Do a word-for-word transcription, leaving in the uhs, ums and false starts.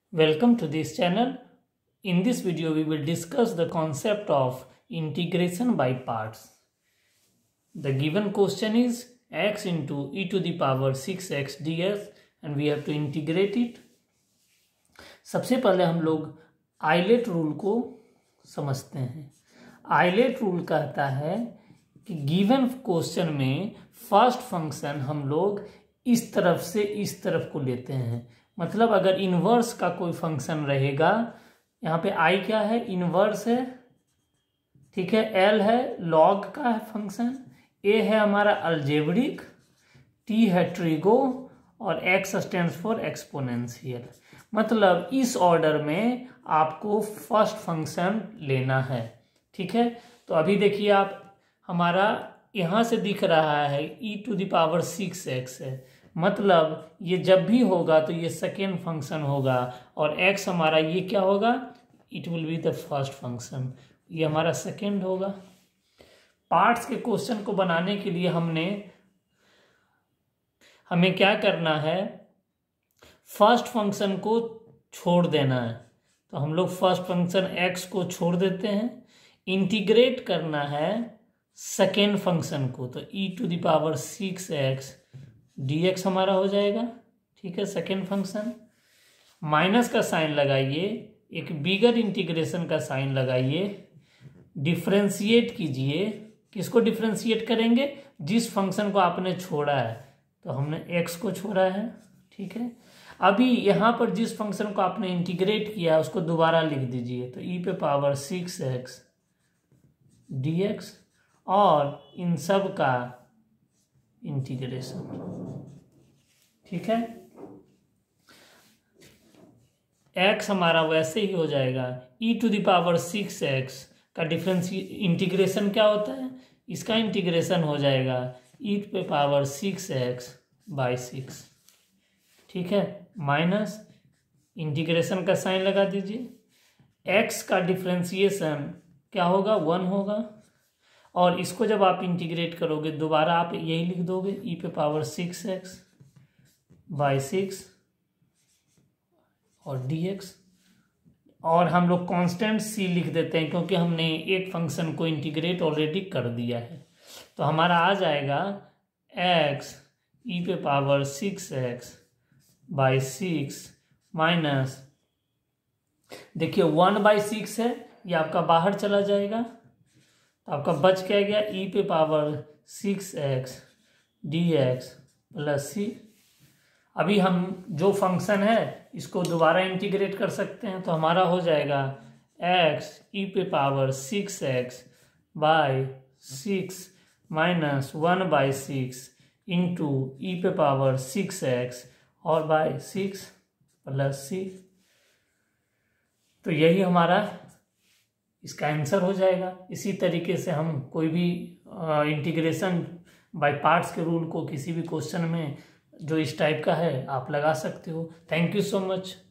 Welcome to this channel. In this video we will discuss the concept of integration by parts. The given question is x into e to the power six x ds and we have to integrate it. सबसे पहले हम लोग islet rule को समझते हैं। Islet rule कहता है कि गिवन क्वेश्चन में फर्स्ट फंक्शन हम लोग इस तरफ से इस तरफ को लेते हैं। मतलब अगर इनवर्स का कोई फंक्शन रहेगा, यहाँ पे आई क्या है, इनवर्स है, ठीक है, एल है लॉग का है फंक्शन, ए है हमारा अलजेब्रिक, टी है ट्रिगो और एक्स स्टैंड्स फॉर एक्सपोनेंशियल। मतलब इस ऑर्डर में आपको फर्स्ट फंक्शन लेना है, ठीक है। तो अभी देखिए आप, हमारा यहाँ से दिख रहा है e to the power six x है, मतलब ये जब भी होगा तो ये सेकेंड फंक्शन होगा और x हमारा ये क्या होगा, it will be the first function, ये हमारा सेकेंड होगा। पार्ट्स के क्वेश्चन को बनाने के लिए हमने हमें क्या करना है, फर्स्ट फंक्शन को छोड़ देना है। तो हम लोग फर्स्ट फंक्शन x को छोड़ देते हैं, इंटीग्रेट करना है सेकेंड फंक्शन को, तो e to the power six x d x हमारा हो जाएगा, ठीक है, सेकेंड फंक्शन। माइनस का साइन लगाइए, एक बिगर इंटीग्रेशन का साइन लगाइए, डिफ्रेंशिएट कीजिए। किसको डिफ्रेंशिएट करेंगे, जिस फंक्शन को आपने छोड़ा है, तो हमने एक्स को छोड़ा है, ठीक है। अभी यहाँ पर जिस फंक्शन को आपने इंटीग्रेट किया है उसको दोबारा लिख दीजिए, तो ई पे power six x d x और इन सब का इंटीग्रेशन, ठीक है। x हमारा वैसे ही हो जाएगा, e to the power six x का डिफरेंस इंटीग्रेशन क्या होता है, इसका इंटीग्रेशन हो जाएगा e पे power six x by six, ठीक है, माइनस इंटीग्रेशन का साइन लगा दीजिए। x का डिफ्रेंसिएशन क्या होगा, वन होगा, और इसको जब आप इंटीग्रेट करोगे दोबारा आप यही लिख दोगे, ई पे power six x by six और डी एक्स, और हम लोग कांस्टेंट सी लिख देते हैं क्योंकि हमने एक फंक्शन को इंटीग्रेट ऑलरेडी कर दिया है। तो हमारा आ जाएगा एक्स ई पे power six x by six minus, देखिए वन बाई सिक्स है, ये आपका बाहर चला जाएगा, आपका बच क्या गया, ई पे power six x d x plus C. अभी हम जो फंक्शन है इसको दोबारा इंटीग्रेट कर सकते हैं, तो हमारा हो जाएगा एक्स ई पे power six x by six minus one by six into e पे पावर सिक्स एक्स और बाई सिक्स प्लस सी। तो यही हमारा इसका आंसर हो जाएगा। इसी तरीके से हम कोई भी इंटीग्रेशन बाय पार्ट्स के रूल को किसी भी क्वेश्चन में जो इस टाइप का है आप लगा सकते हो। Thank you so much.